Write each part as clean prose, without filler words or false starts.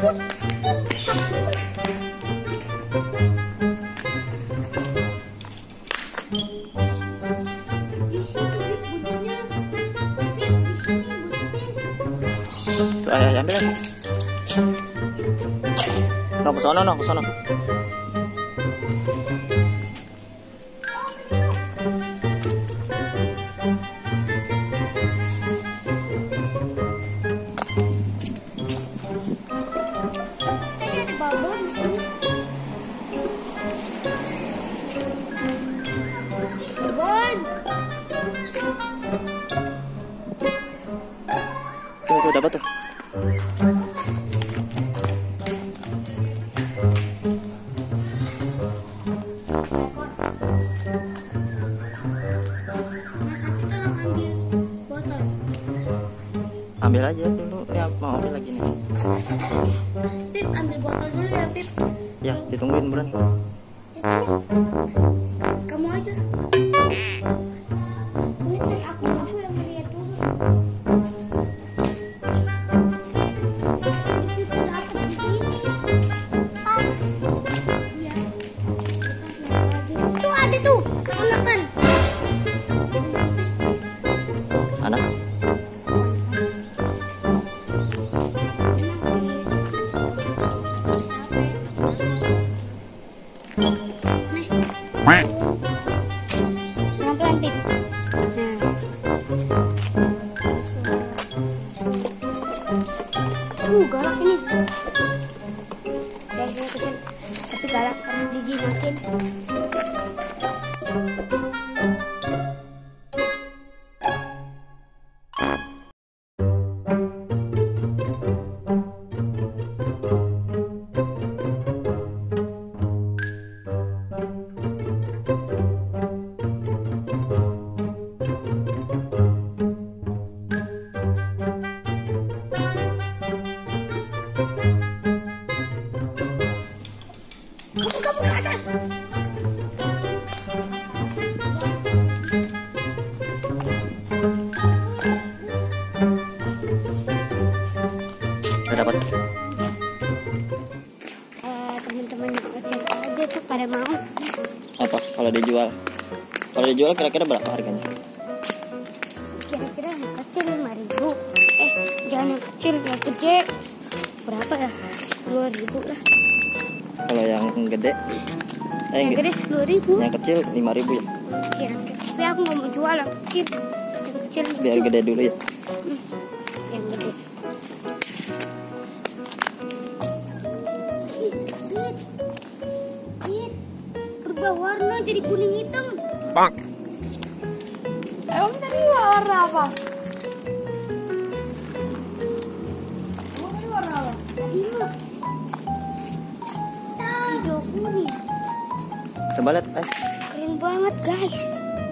Tuh, ayah ambil ya. No, ke sono, no, ke sono. Tuh dapat tuh. Ambil aja dulu ya, mau ambil lagi nih. Pip, ambil botol dulu ya, Pip. Ya, ditungguin bulan. Kamu aja. Ini kan aku dulu yang lihat dulu. Tuh ada tuh, makan. Anak. Pelan-pelan, Pip. Galak ini. Kayaknya kecil, tapi galak harus dijimakin. Kamu ke atas. Udah dapat. Teman-teman yang kecil aja tuh pada mau. Apa kalau dijual? Kalau dijual kira-kira berapa harganya? Kira-kira yang kecil 5.000. Jangan yang kecil, yang gede. Berapa ya? 10.000 lah. Kalau yang gede? Yang gede 10.000. Yang kecil 5.000 ya? Kira-kira. Tapi aku nggak mau jual yang kecil. Yang kecil Biar lucu. gede dulu ya. Yang gede. Berubah warna jadi kuning hitam. Bang. Emang tadi warna apa? Warna apa? Tadi mah hijau kuning. Coba lihat, Keren banget, guys.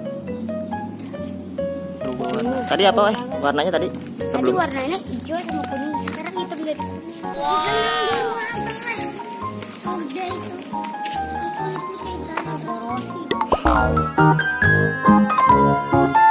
berubah warna. Tadi apa, warnanya tadi? Tadi Sebelum. warnanya hijau sama kuning, sekarang hitam jadi kuning. Udah itu. Aku putih dan borosi.